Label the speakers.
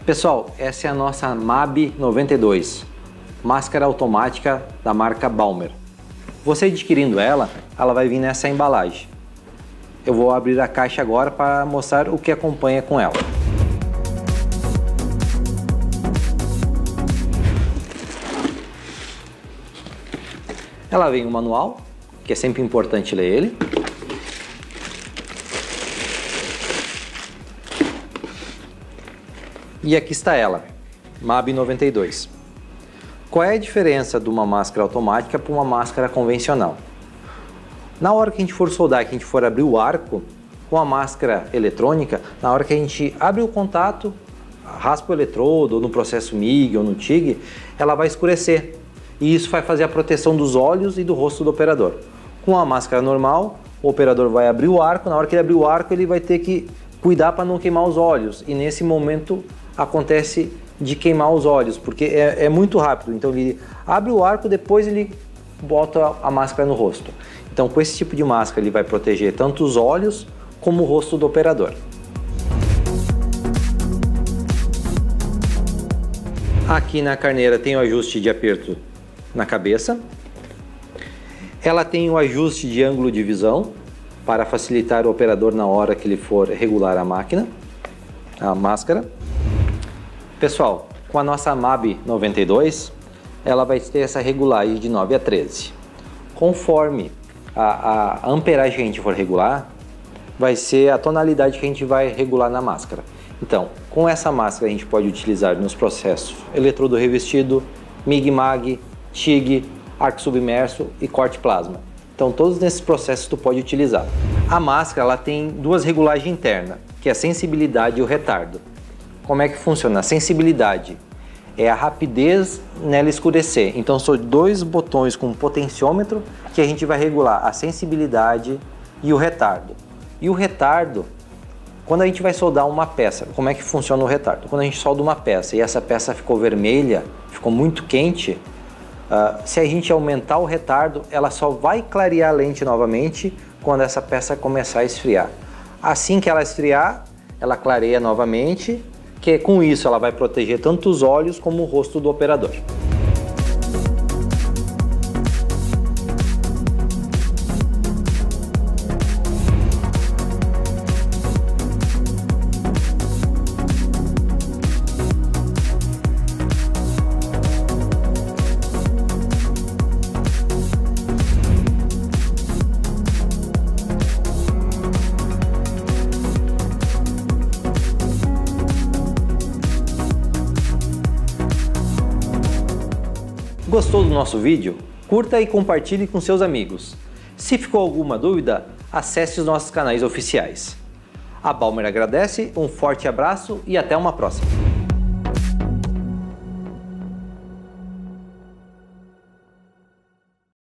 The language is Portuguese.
Speaker 1: Pessoal, essa é a nossa MAB 92, máscara automática da marca Balmer. Você adquirindo ela vai vir nessa embalagem. Eu vou abrir a caixa agora para mostrar o que acompanha com ela. Ela vem um manual, que é sempre importante ler ele. E aqui está ela, MAB 92. Qual é a diferença de uma máscara automática para uma máscara convencional? Na hora que a gente for soldar, que a gente for abrir o arco, com a máscara eletrônica, na hora que a gente abre o contato, raspa o eletrodo, ou no processo MIG ou no TIG, ela vai escurecer. E isso vai fazer a proteção dos olhos e do rosto do operador. Com a máscara normal, o operador vai abrir o arco, na hora que ele abrir o arco, ele vai ter que cuidar para não queimar os olhos. E nesse momento acontece de queimar os olhos, porque é muito rápido. Então ele abre o arco, depois ele bota a máscara no rosto. Então com esse tipo de máscara ele vai proteger tanto os olhos como o rosto do operador. Aqui na carneira tem o ajuste de aperto na cabeça. Ela tem o ajuste de ângulo de visão para facilitar o operador na hora que ele for regular a máquina, a máscara. Pessoal, com a nossa MAB 92, ela vai ter essa regulagem de 9 a 13. Conforme a amperagem que a gente for regular, vai ser a tonalidade que a gente vai regular na máscara. Então, com essa máscara a gente pode utilizar nos processos eletrodo revestido, MIG-MAG, TIG, arco submerso e corte plasma. Então, todos esses processos tu pode utilizar. A máscara ela tem duas regulagens internas, que é a sensibilidade e o retardo. Como é que funciona? A sensibilidade é a rapidez nela escurecer. Então são dois botões com potenciômetro que a gente vai regular a sensibilidade e o retardo. E o retardo, quando a gente vai soldar uma peça, como é que funciona o retardo? Quando a gente solda uma peça e essa peça ficou vermelha, ficou muito quente, se a gente aumentar o retardo, ela só vai clarear a lente novamente quando essa peça começar a esfriar. Assim que ela esfriar, ela clareia novamente, que com isso ela vai proteger tanto os olhos como o rosto do operador. Gostou do nosso vídeo? Curta e compartilhe com seus amigos. Se ficou alguma dúvida, acesse os nossos canais oficiais. A Balmer agradece, um forte abraço e até uma próxima.